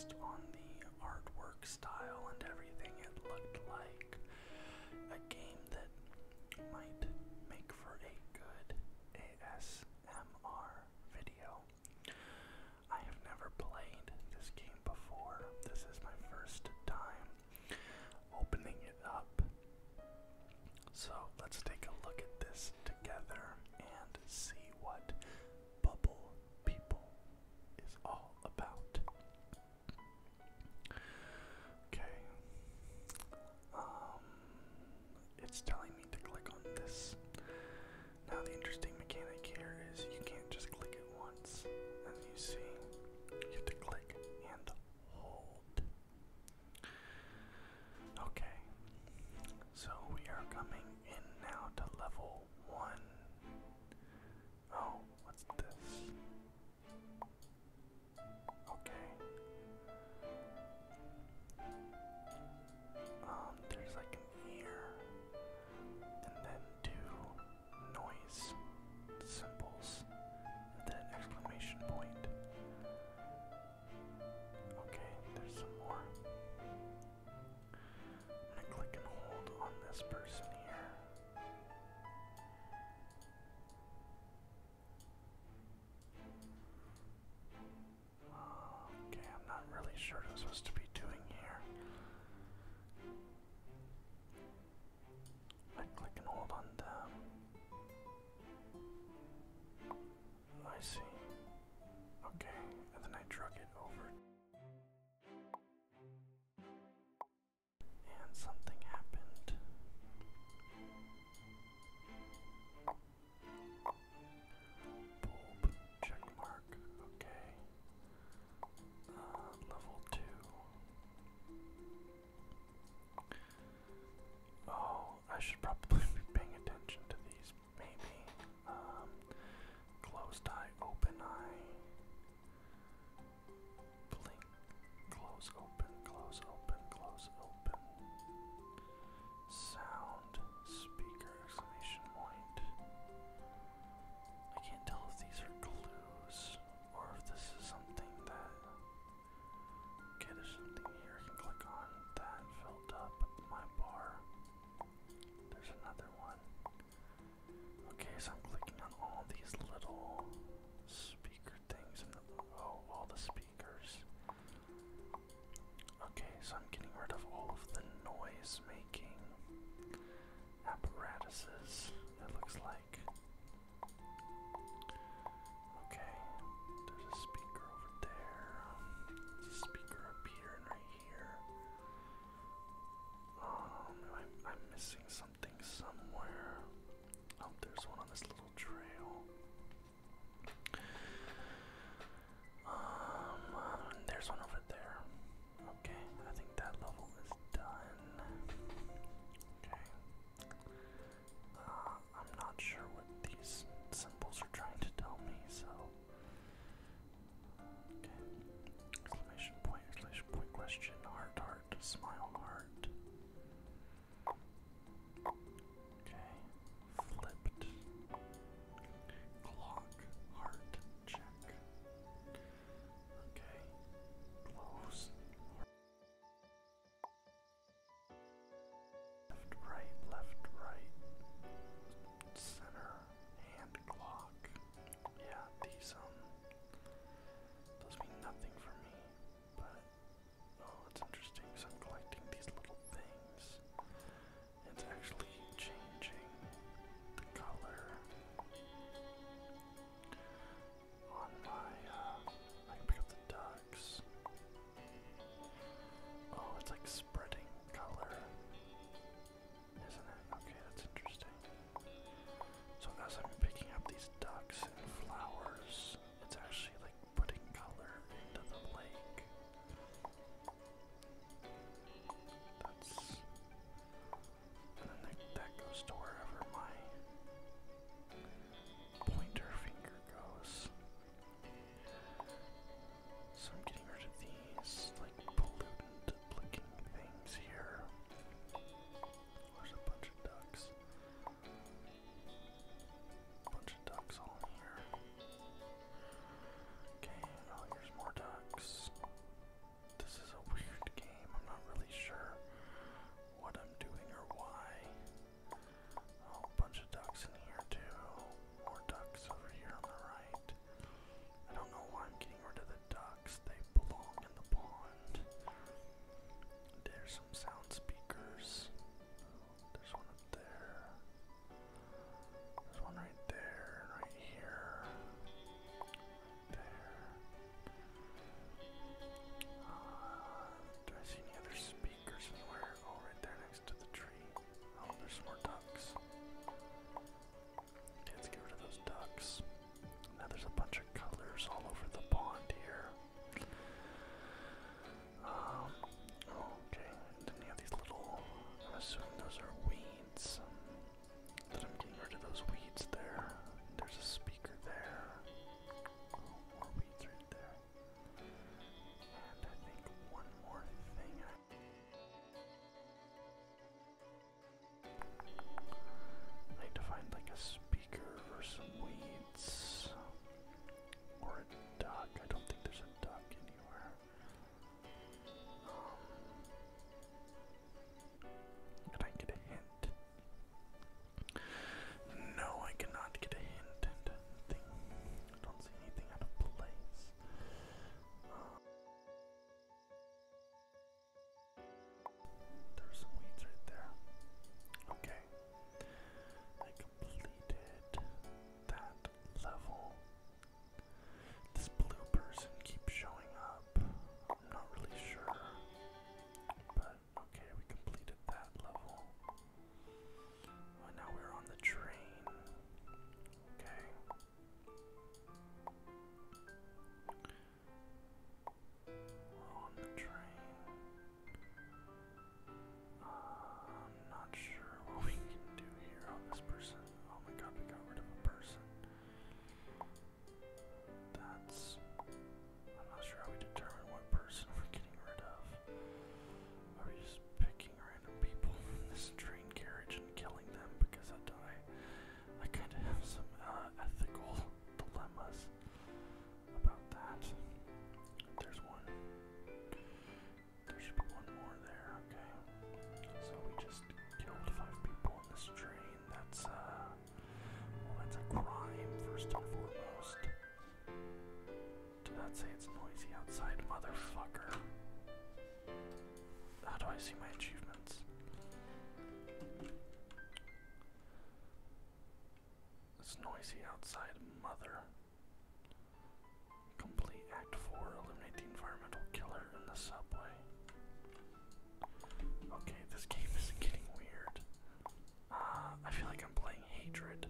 based on the artwork style and everything, it looked like a game that might make for a good ASMR video. I have never played this game before. This is my first time opening it up. So let's take a look at this together and see what Bubble People is all about. Okay. It's telling me to click on this. Now the interesting mechanic here is you can't just click it once. As you see, you have to click and hold. Okay. So we are coming in now to level 1. Oh, what's this? Okay. There's like an ear, and then 2 noise symbols, and then an exclamation point. Okay, there's some more. I'm gonna click and hold on this person here. Okay, I'm not really sure what I'm supposed to be doing here. I click and hold on them. I see. Okay, and then I drug it over. And something happened. Bulb, check mark, okay. Level 2. Oh, I should probably be paying attention to these, maybe. Closed eye, open eye. Blink, close, open, close, open, close, open. Sound, speaker, exclamation point. I can't tell if these are clues or if this is something that... Okay, there's something here I can click on. That filled up my bar. There's another one. Okay, so I'm clicking on all these little speaker things and all the speakers. Okay, so I'm getting rid of all of the noise making apparatuses, it looks like. Okay, there's a speaker over there. There's a speaker up here and right here. I'm missing something somewhere. Oh, there's one on this little trail. There's one over there. Okay, I think that level is done. Okay. I see my achievements. It's noisy outside, mother. Complete Act 4, eliminate the environmental killer in the subway. Okay, this game is getting weird. I feel like I'm playing Hatred.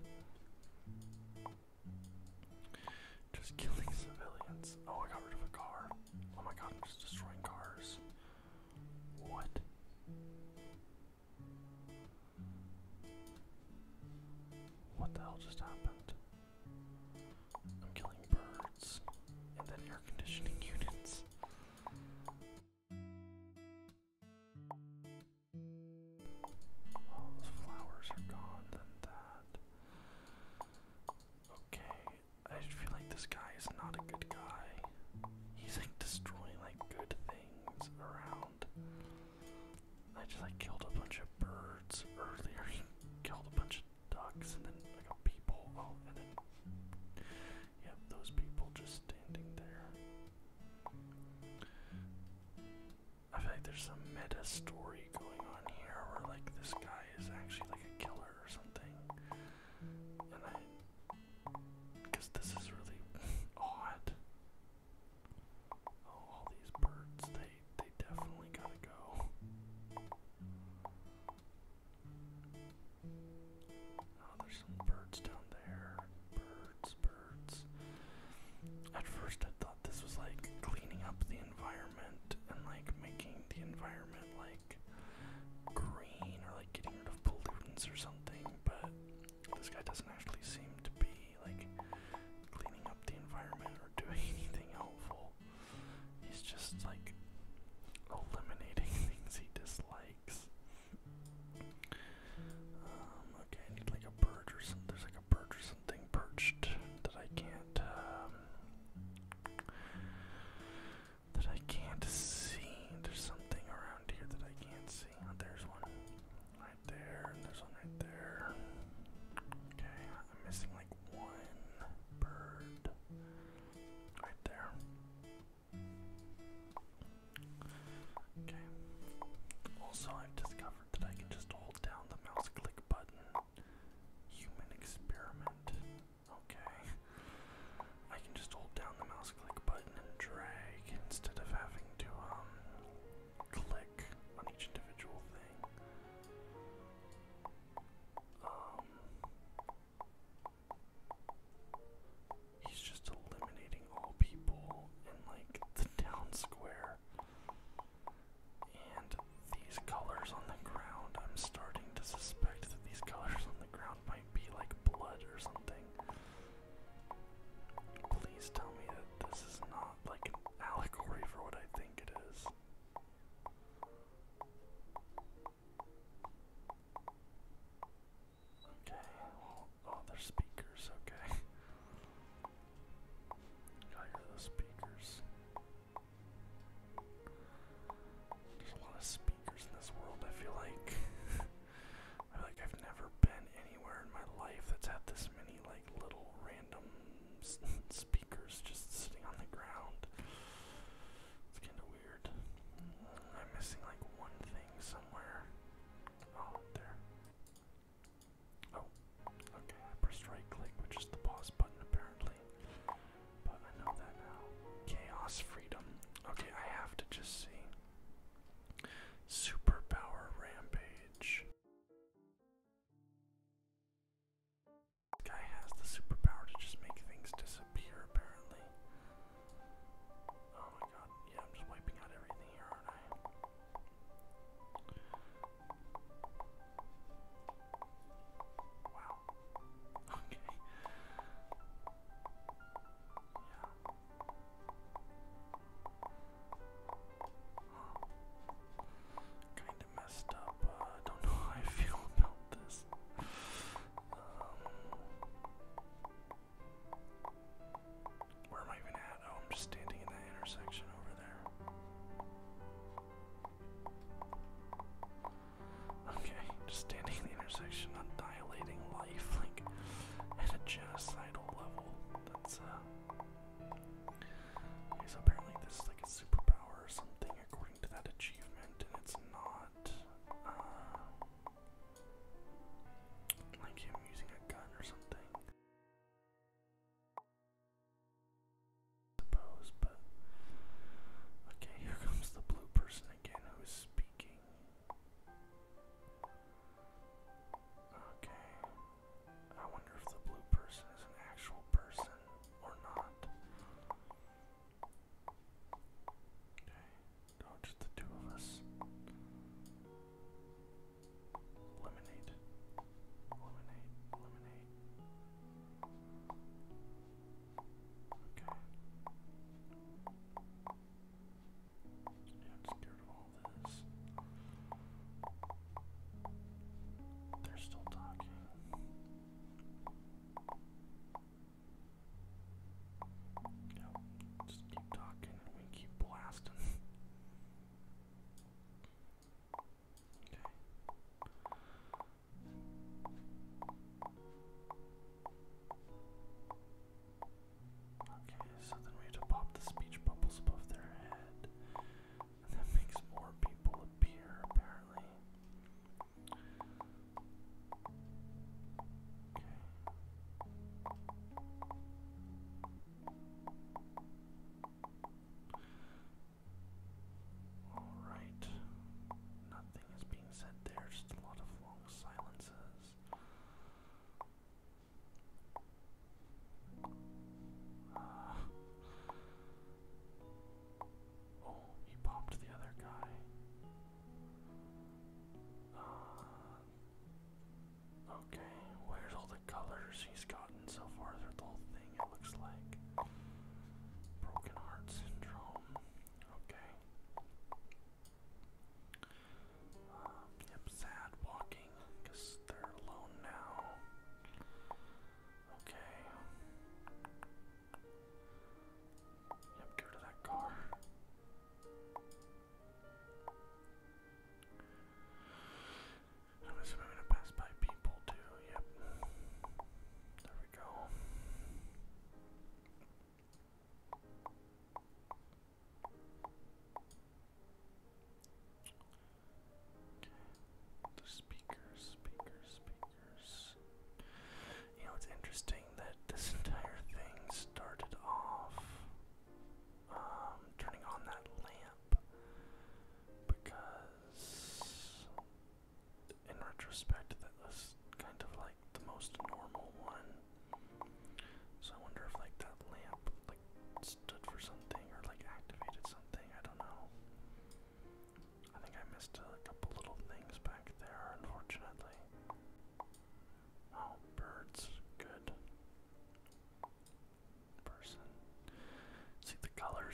Just killing civilians. Oh, I got rid of a car. Oh my god, I'm just destroying cars. What? What the hell just happened? I'm killing birds and then air conditioning units. Oh, those flowers are gone, then that. Okay, I feel like this guy is not a good guy. He's like destroying like good things around. I just like killed a bunch of birds earlier. He killed a bunch of ducks and then like a people. Oh, and then yep, those people just standing there. I feel like there's some meta story going on here where like this guy is actually like a killer or something. And because this is really odd. Oh, all these birds, they definitely gotta go. Oh, there's some birds down there. Birds. At first I thought this was like cleaning up the environment and like making the environment like green or like getting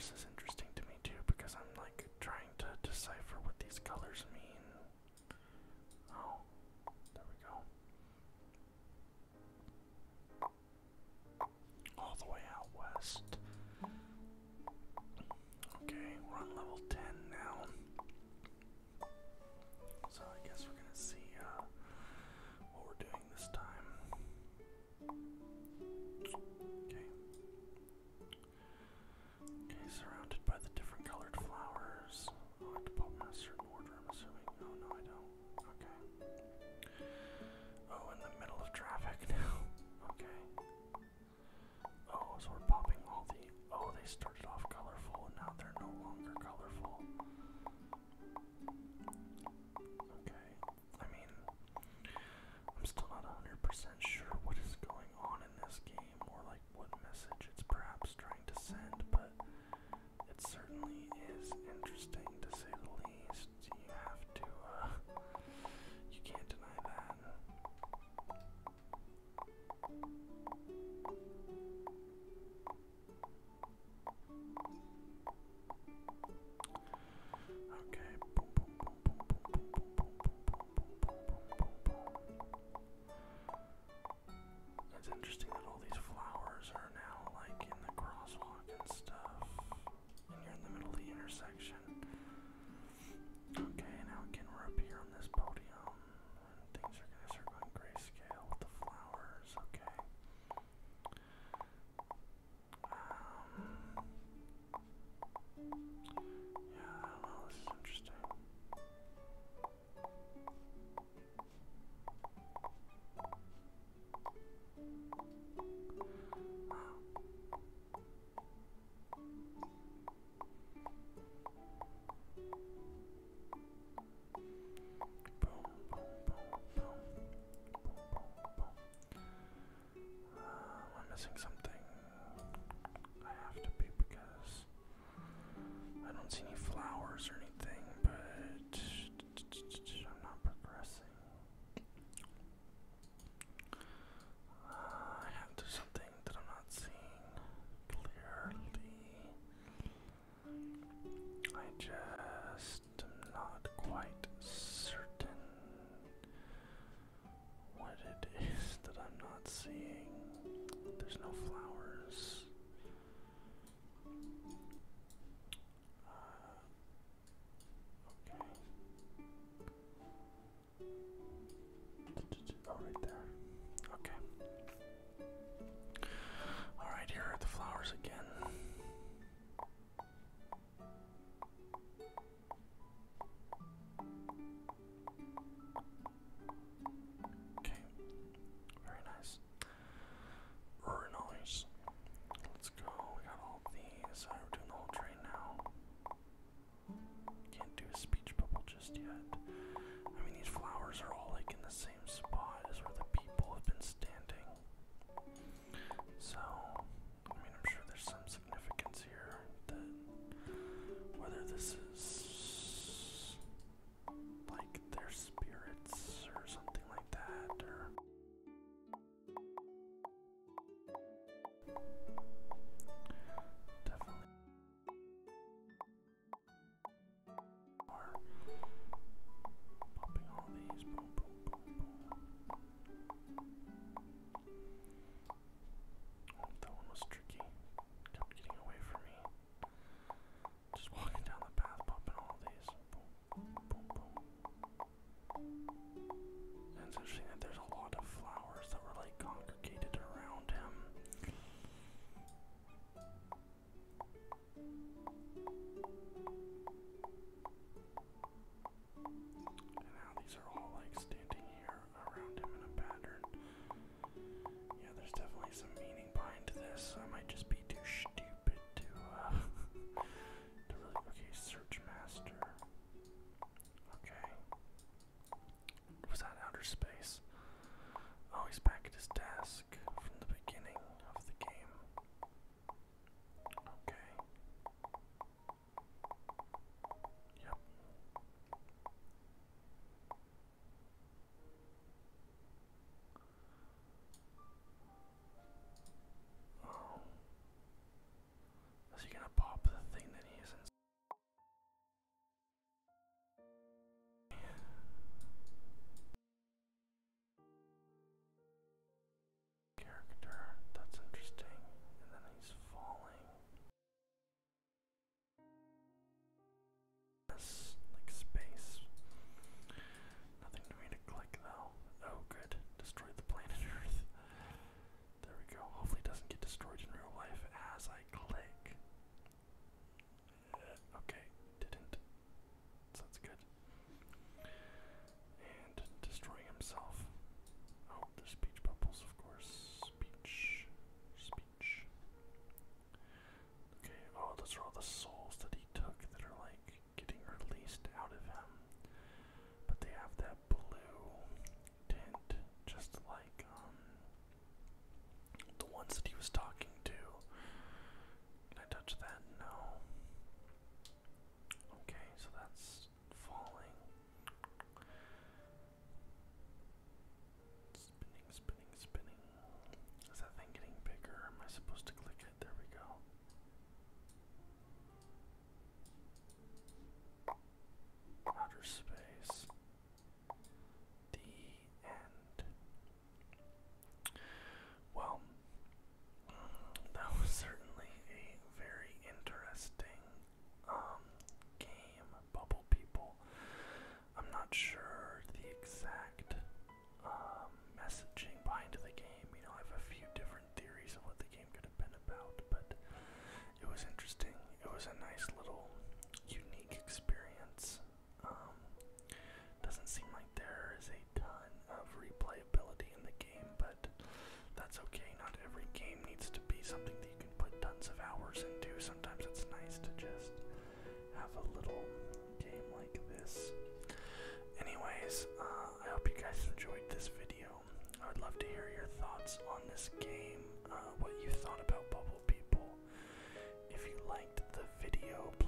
flowers is interesting to me too because I'm like trying to decipher what these colors mean. Oh, there we go. All the way out west. Okay, we're on level 10 now. So I guess we're gonna see what we're doing this time. Okay. Okay, surrounded by the different colored flowers. Oh, I have to pop them in a certain order, I'm assuming. Oh, no, I don't. Okay. Oh, in the middle of traffic now. Okay. Oh, so we're popping all the... Oh, they started off colorful and now they're no longer colorful. Okay. I mean, I'm still not 100% sure what is going on in this game or like what message it's perhaps trying to send, but it certainly is interesting to say the least. You have to, you can't deny that. Okay. Boom, boom, boom, boom, boom, boom, boom, boom, boom, boom, boom, boom. It's interesting that all these flowers are now like in the crosswalk and stuff, and you're in the middle of the intersection. Okay, now again we're up here on this podium, and things are gonna start going grayscale with the flowers. Okay. Yeah, I don't know. This is interesting. Boom, boom, boom, boom, boom, boom, boom. Am I missing something? I have to be because I don't see any flowers or anything, but I'm not progressing. I have to do something that I'm not seeing clearly. I just am not quite certain what it is that I'm not seeing. There's no flowers. Okay. Oh, right there. Okay. Alright, here are the flowers again. Okay. Very nice. Very nice. Let's go. We got all these. We're doing the whole train now. Can't do a speech bubble just yet. I mean, these flowers are all like in the same spot as where the people have been standing. So, I mean, I'm sure there's some significance here that whether this is like their spirits or something like that, or definitely are popping all these. Boom, boom, boom, boom. ones that he was talking to. Can I touch that? No. Okay, so that's falling. Spinning, spinning, spinning. Is that thing getting bigger? Am I supposed to click it? There we go. Outer space. The end. Well, that was certainly a very interesting game, Bubble People. I'm not sure the exact messaging behind the game. You know, I have a few different theories of what the game could have been about, but it was interesting. It was a nice little unique experience. Doesn't seem like there is a ton of replayability in the game, but that's okay. Not every game needs to be something that you can put tons of hours into. Sometimes it's nice to just have a little game like this. Anyways, I hope you guys enjoyed this video. I would love to hear your thoughts on this game, what you thought about Bubble People. If you liked the video,